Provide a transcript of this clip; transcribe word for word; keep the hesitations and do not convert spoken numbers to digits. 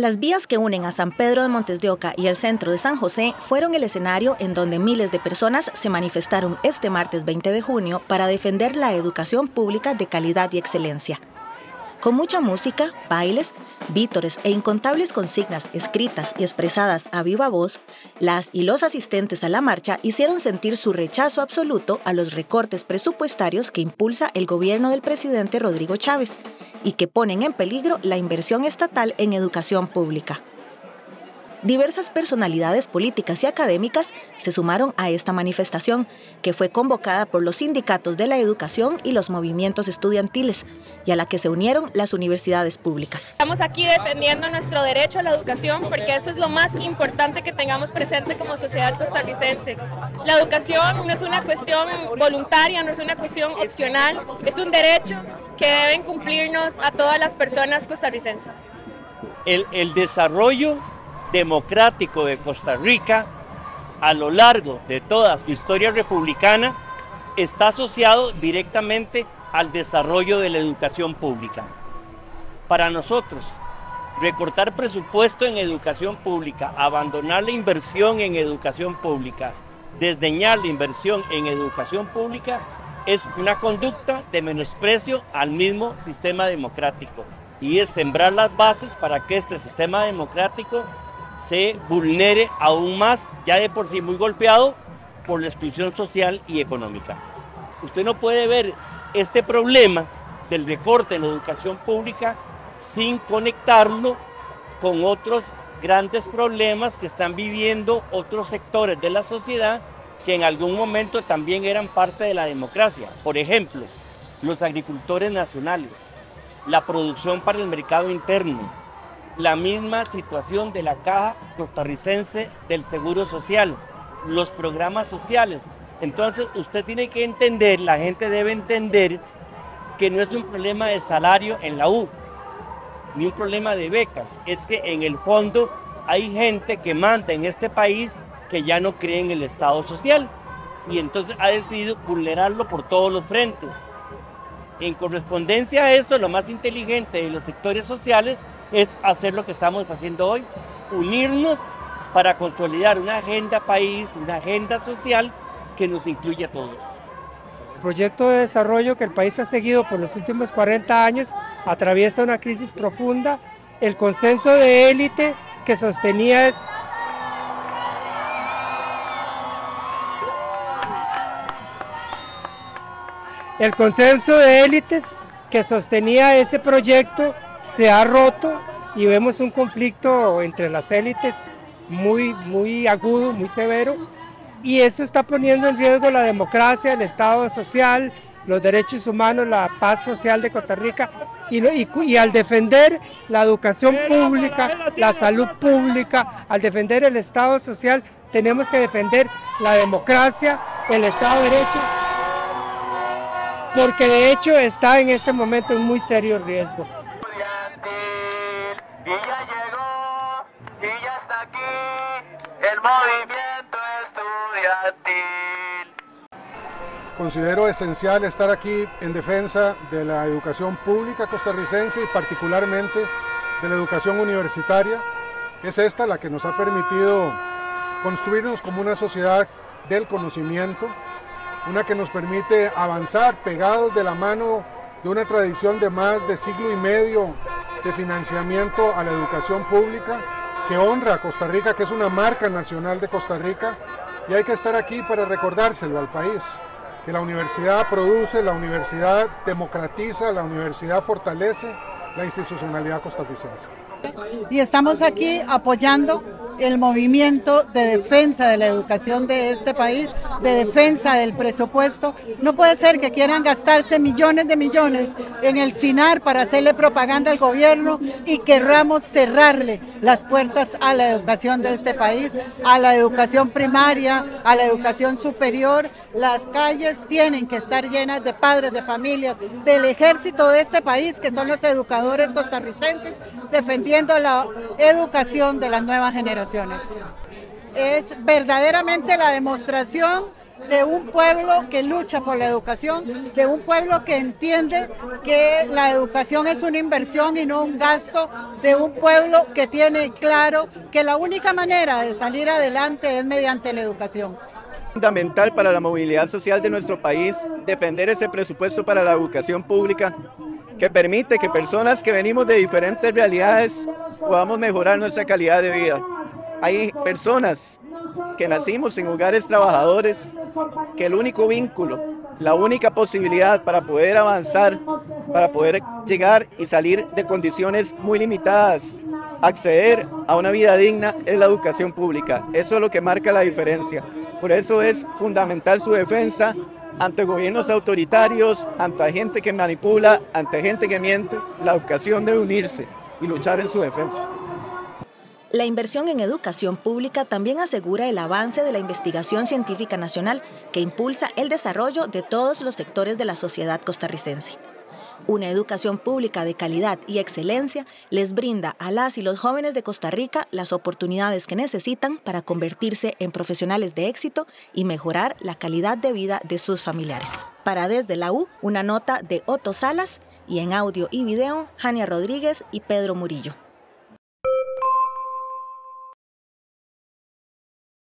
Las vías que unen a San Pedro de Montes de Oca y el centro de San José fueron el escenario en donde miles de personas se manifestaron este martes veinte de junio para defender la educación pública de calidad y excelencia. Con mucha música, bailes, vítores e incontables consignas escritas y expresadas a viva voz, las y los asistentes a la marcha hicieron sentir su rechazo absoluto a los recortes presupuestarios que impulsa el gobierno del presidente Rodrigo Chávez y que ponen en peligro la inversión estatal en educación pública. Diversas personalidades políticas y académicas se sumaron a esta manifestación, que fue convocada por los sindicatos de la educación y los movimientos estudiantiles, y a la que se unieron las universidades públicas. Estamos aquí defendiendo nuestro derecho a la educación porque eso es lo más importante que tengamos presente como sociedad costarricense. La educación no es una cuestión voluntaria, no es una cuestión opcional, es un derecho que deben cumplirnos a todas las personas costarricenses. El, el desarrollo democrático de Costa Rica a lo largo de toda su historia republicana está asociado directamente al desarrollo de la educación pública. Para nosotros, recortar presupuesto en educación pública, abandonar la inversión en educación pública, desdeñar la inversión en educación pública es una conducta de menosprecio al mismo sistema democrático y es sembrar las bases para que este sistema democrático se vulnere aún más, ya de por sí muy golpeado por la exclusión social y económica. Usted no puede ver este problema del recorte en la educación pública sin conectarlo con otros grandes problemas que están viviendo otros sectores de la sociedad que en algún momento también eran parte de la democracia. Por ejemplo, los agricultores nacionales, la producción para el mercado interno, la misma situación de la Caja Costarricense del Seguro Social, los programas sociales. Entonces usted tiene que entender, la gente debe entender que no es un problema de salario en la U, ni un problema de becas, es que en el fondo hay gente que manda en este país que ya no cree en el Estado social y entonces ha decidido vulnerarlo por todos los frentes. En correspondencia a eso, lo más inteligente de los sectores sociales es hacer lo que estamos haciendo hoy, unirnos para consolidar una agenda país, una agenda social que nos incluya a todos. El proyecto de desarrollo que el país ha seguido por los últimos cuarenta años atraviesa una crisis profunda. El consenso de élite que sostenía el consenso de élites que sostenía ese proyecto se ha roto y vemos un conflicto entre las élites muy, muy agudo, muy severo, y eso está poniendo en riesgo la democracia, el Estado social, los derechos humanos, la paz social de Costa Rica, y, y, y al defender la educación pública, la salud pública, al defender el Estado social, tenemos que defender la democracia, el Estado de Derecho, porque de hecho está en este momento en muy serio riesgo. Y ya llegó, y ya está aquí, el movimiento estudiantil. Considero esencial estar aquí en defensa de la educación pública costarricense y particularmente de la educación universitaria. Es esta la que nos ha permitido construirnos como una sociedad del conocimiento, una que nos permite avanzar pegados de la mano de una tradición de más de siglo y medio de financiamiento a la educación pública, que honra a Costa Rica, que es una marca nacional de Costa Rica, y hay que estar aquí para recordárselo al país, que la universidad produce, la universidad democratiza, la universidad fortalece la institucionalidad costarricense. Y estamos aquí apoyando el movimiento de defensa de la educación de este país, de defensa del presupuesto. No puede ser que quieran gastarse millones de millones en el SINAR para hacerle propaganda al gobierno y querramos cerrarle las puertas a la educación de este país, a la educación primaria, a la educación superior. Las calles tienen que estar llenas de padres de familias, del ejército de este país, que son los educadores costarricenses, defendiendo la educación de las nuevas generaciones. Es verdaderamente la demostración de un pueblo que lucha por la educación, de un pueblo que entiende que la educación es una inversión y no un gasto, de un pueblo que tiene claro que la única manera de salir adelante es mediante la educación. Fundamental para la movilidad social de nuestro país defender ese presupuesto para la educación pública que permite que personas que venimos de diferentes realidades podamos mejorar nuestra calidad de vida. Hay personas que nacimos en hogares trabajadores que el único vínculo, la única posibilidad para poder avanzar, para poder llegar y salir de condiciones muy limitadas, acceder a una vida digna es la educación pública. Eso es lo que marca la diferencia. Por eso es fundamental su defensa ante gobiernos autoritarios, ante gente que manipula, ante gente que miente. La educación debe unirse y luchar en su defensa. La inversión en educación pública también asegura el avance de la investigación científica nacional que impulsa el desarrollo de todos los sectores de la sociedad costarricense. Una educación pública de calidad y excelencia les brinda a las y los jóvenes de Costa Rica las oportunidades que necesitan para convertirse en profesionales de éxito y mejorar la calidad de vida de sus familiares. Para Desde la U, una nota de Otto Salas y en audio y video, Jania Rodríguez y Pedro Murillo.